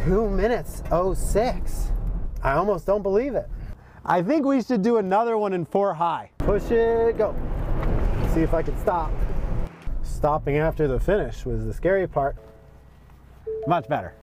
2 minutes 06. I almost don't believe it. I think we should do another one in 4 high. Push it, go. See if I can stop. Stopping after the finish was the scary part. Much better.